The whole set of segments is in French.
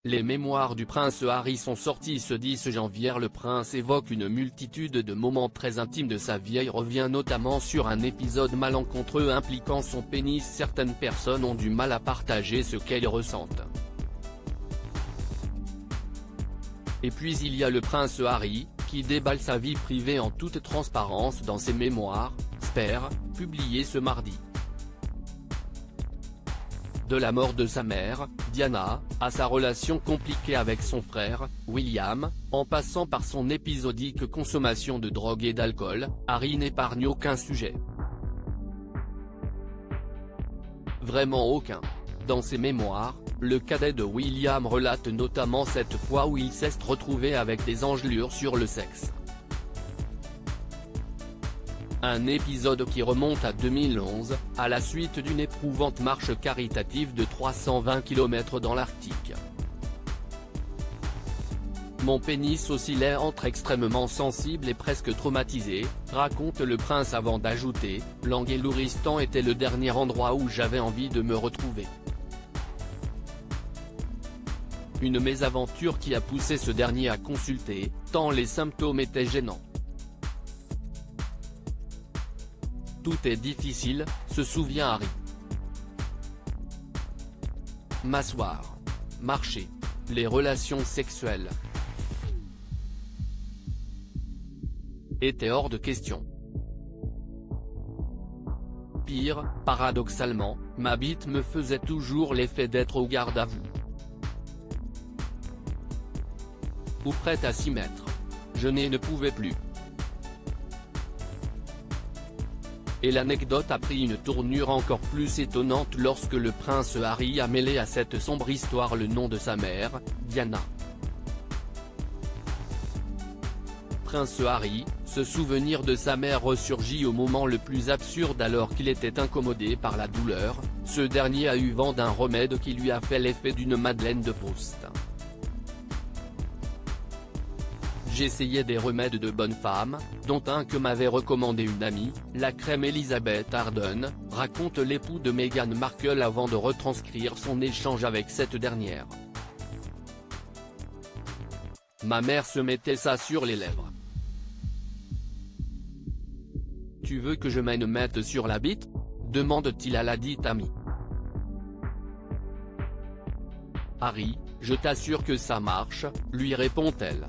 Les mémoires du prince Harry sont sorties ce 10 janvier. Le prince évoque une multitude de moments très intimes de sa vie et revient notamment sur un épisode malencontreux impliquant son pénis. Certaines personnes ont du mal à partager ce qu'elles ressentent. Et puis il y a le prince Harry, qui déballe sa vie privée en toute transparence dans ses mémoires, Spare, publiées ce mardi. De la mort de sa mère, Diana, à sa relation compliquée avec son frère, William, en passant par son épisodique consommation de drogue et d'alcool, Harry n'épargne aucun sujet. Vraiment aucun. Dans ses mémoires, le cadet de William relate notamment cette fois où il s'est retrouvé avec des engelures sur le sexe. Un épisode qui remonte à 2011, à la suite d'une éprouvante marche caritative de 320 km dans l'Arctique. Mon pénis oscillait entre extrêmement sensible et presque traumatisé, raconte le prince avant d'ajouter, l'Angouristan était le dernier endroit où j'avais envie de me retrouver. Une mésaventure qui a poussé ce dernier à consulter, tant les symptômes étaient gênants. Tout est difficile, se souvient Harry. M'asseoir. Marcher. Les relations sexuelles étaient hors de question. Pire, paradoxalement, ma bite me faisait toujours l'effet d'être au garde à vous. Ou prête à s'y mettre. Je ne pouvais plus. Et l'anecdote a pris une tournure encore plus étonnante lorsque le prince Harry a mêlé à cette sombre histoire le nom de sa mère, Diana. Prince Harry, ce souvenir de sa mère ressurgit au moment le plus absurde alors qu'il était incommodé par la douleur, ce dernier a eu vent d'un remède qui lui a fait l'effet d'une Madeleine de Proust. J'essayais des remèdes de bonne femme, dont un que m'avait recommandé une amie, la crème Elizabeth Arden, raconte l'époux de Meghan Markle avant de retranscrire son échange avec cette dernière. Ma mère se mettait ça sur les lèvres. Tu veux que je m'en mette sur la bite ? Demande-t-il à la dite amie. Harry, je t'assure que ça marche, lui répond-elle.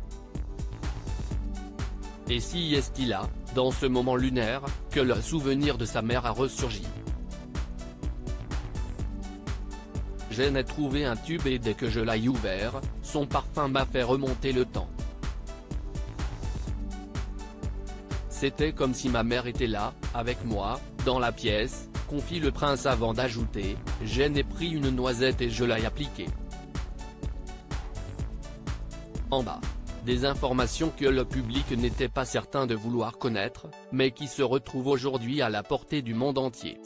Et si est-il là, dans ce moment lunaire, que le souvenir de sa mère a ressurgi. J'ai trouvé un tube et dès que je l'ai ouvert, son parfum m'a fait remonter le temps. C'était comme si ma mère était là, avec moi, dans la pièce, confie le prince avant d'ajouter, j'ai pris une noisette et je l'ai appliquée. En bas. Des informations que le public n'était pas certain de vouloir connaître, mais qui se retrouvent aujourd'hui à la portée du monde entier.